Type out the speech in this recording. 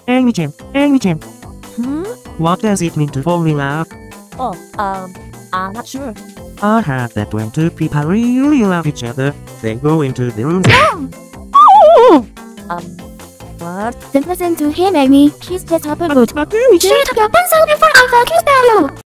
Amy Jim. Hmm? What does it mean to fall in love? Oh, I'm not sure. I heard that when two people really love each other, they go into the room. What? Don't listen to him, Amy. He's just a good. But Amy Jim. Shut up your pencil before I fuck you down.